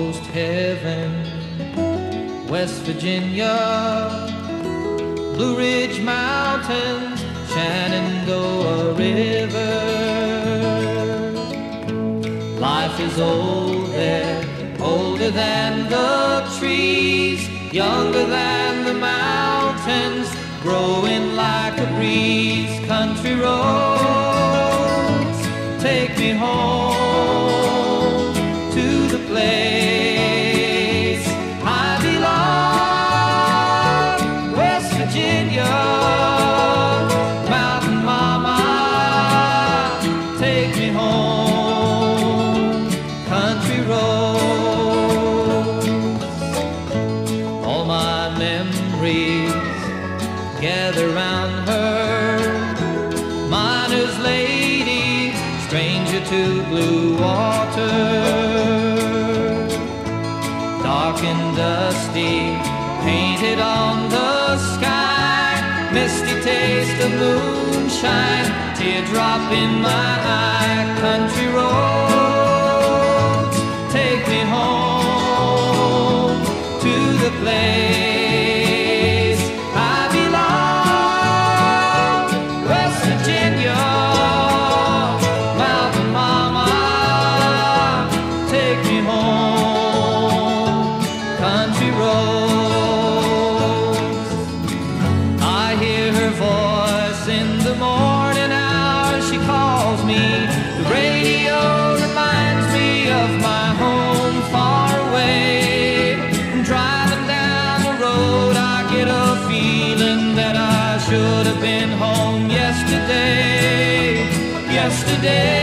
almost heaven. West Virginia, Blue Ridge Mountains, Shenandoah River. Life is old there, older than the trees, younger than the mountains, growing like a breeze. Country roads take me home to the place I belong. West Virginia, mountain mama, take me home. Country roads, all my memories gather round her. Miner's lady, stranger to blue water. Dark and dusty, painted on the sky. Misty taste of moonshine, teardrop in my eye. Country roads take me home to the place I belong. West Virginia, mountain mama, take me home. Country roads, I hear her voice in the morning hours. She calls me, the radio reminds me of my home far away. Driving down the road, I get a feeling that I should have been home yesterday. Yesterday.